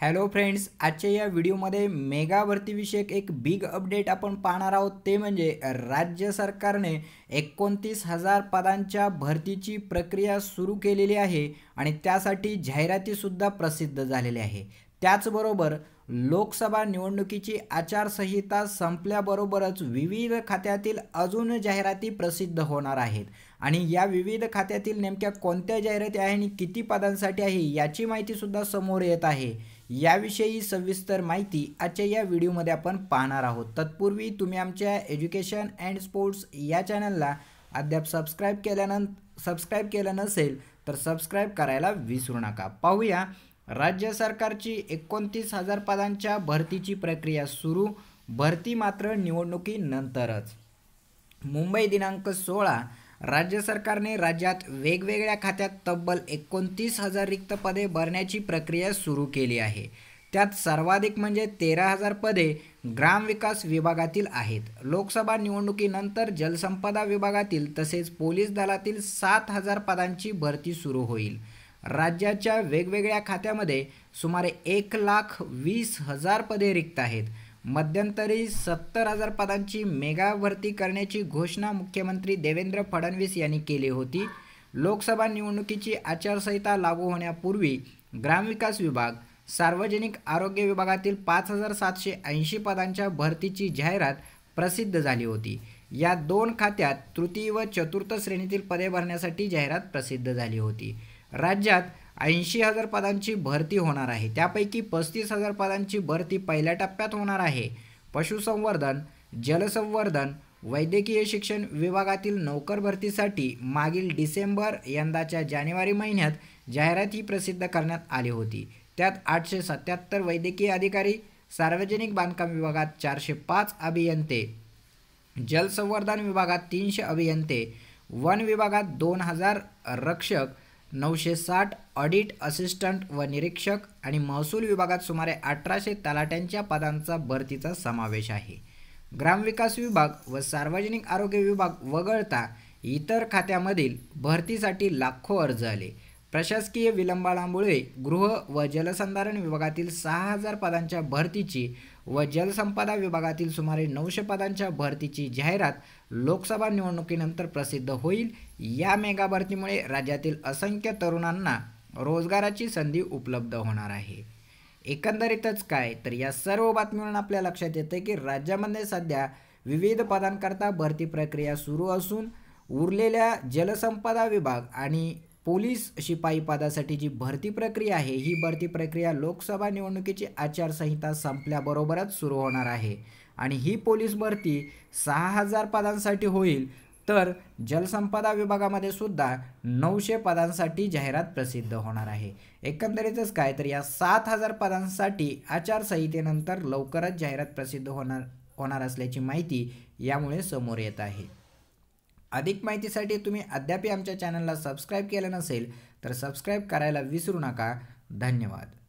Hello friends, आजच्या या व्हिडिओमध्ये मेगा भरतीविषयक एक बिग अपडेट आपण पाहणार आहोत। ते म्हणजे राज्य सरकारने 29,000 पदांच्या भरतीची प्रक्रिया सुरू केलेली आहे आणि त्यासाठी जाहिरातीसुद्धा प्रसिद्ध झालेली आहे। त्याचबरोबर लोकसभा निवडणुकीची आचारसंहिता संपल्याबरोबरच विविध खात्यातील अजून जाहिराती प्रसिद्ध होणार आहेत आणि या विविध खात्यातील नेमक्या कोणत्या जाहिराती आहे आणि किती पदांसाठी आहे याची माहिती सुद्धा समोर येत आहे। याविषयी सविस्तर माहिती आजच्या या व्हिडिओमध्ये आपण पाहणार आहोत। तत्पूर्वी तुम्ही आमच्या एज्युकेशन अँड स्पोर्ट्स या चॅनलला अद्याप सबस्क्राइब केलं नसेल तर सबस्क्राइब करायला विसरू नका। पाहूया राज्य सरकारची 29,000 पदांच्या भरतीची प्रक्रिया सुरू, भरती मात्र निवडणुकीनंतरच। मुंबई दिनांक 16 राज्य सरकारने राज्यात वेगवेगळ्या खात्यात तब्बल 29,000 रिक्त पदे भरण्याची प्रक्रिया सुरू केली आहे। त्यात सर्वाधिक म्हणजे 13,000 पदे ग्रामविकास विभागातील आहेत। लोकसभा निवडणुकीनंतर जलसंपदा विभागातील तसेच पोलीस दलातील 7,000 पदांची भरती सुरू होईल। राज्याच्या वेगवेगळ्या खात्यामध्ये सुमारे 1,20,000 पदे रिक्त आहेत। मध्यंतरी 70,000 पदांची मेगा भरती करण्याची घोषणा मुख्यमंत्री देवेंद्र फडणवीस यांनी केली होती। लोकसभा निवडणुकीची आचारसंहिता लागू होण्यापूर्वी ग्रामविकास विभाग, सार्वजनिक आरोग्य विभागातील 5,780 पदांच्या भरतीची जाहिरात प्रसिद्ध झाली होती। या दोन खात्यात तृतीय व चतुर्थ श्रेणीतील पदे भरण्यासाठी जाहिरात प्रसिद्ध झाली होती। राज्यात 80,000 पदांची भरती होणार आहे, त्यापैकी 35,000 पदांची भरती पहिल्या टप्प्यात होणार आहे। पशुसंवर्धन, जलसंवर्धन, वैद्यकीय शिक्षण विभागातील नोकर भरतीसाठी मागील डिसेंबर यंदाच्या जानेवारी महिन्यात जाहिरात ही प्रसिद्ध करण्यात आली होती। त्यात 877 वैद्यकीय अधिकारी, सार्वजनिक बांधकाम विभागात 405 अभियंते, जलसंवर्धन विभागात 300 अभियंते, वन विभागात 2,000 रक्षक, 960 ऑडिट असिस्टंट व निरीक्षक आणि महसूल विभागात सुमारे 1800 तलाट्यांच्या पदांचा भरतीचा समावेश आहे। ग्रामविकास विभाग व सार्वजनिक आरोग्य विभाग वगळता इतर खात्यामधील भरतीसाठी लाखो अर्ज आले। प्रशासकीय विलंबामुळे गृह व जलसंधारण विभागातील 6,000 पदांच्या भरतीची व जलसंपदा विभागातील सुमारे 900 पदांच्या भरतीची जाहिरात लोकसभा निवडणुकीनंतर प्रसिद्ध होईल। या मेगा भरतीमुळे राज्यातील असंख्य तरुणांना रोजगाराची संधी उपलब्ध होणार आहे। एकंदरीतच काय तर या सर्व बातमीवरून आपल्या लक्षात येते की राज्यामध्ये सध्या विविध पदांकरता भरती प्रक्रिया सुरू असून उरलेल्या जलसंपदा विभाग आणि पोलीस शिपाई पदासाठी जी भरती प्रक्रिया आहे ही भरती प्रक्रिया लोकसभा निवडणुकीची आचारसंहिता संपल्याबरोबरच सुरू होणार आहे आणि ही पोलीस भरती 6,000 पदांसाठी होईल, तर जलसंपदा विभागामध्ये सुद्धा 900 पदांसाठी जाहिरात प्रसिद्ध होणार आहे। एकंदरीतच काय तर या 7,000 पदांसाठी आचारसंहितेनंतर लवकरच जाहिरात प्रसिद्ध होणार असल्याची माहिती यामुळे समोर येत आहे। अधिक माहितीसाठी तुम्ही अद्याप आमच्या चॅनलला सबस्क्राइब केलं नसेल तर सबस्क्राइब करायला विसरू नका। धन्यवाद।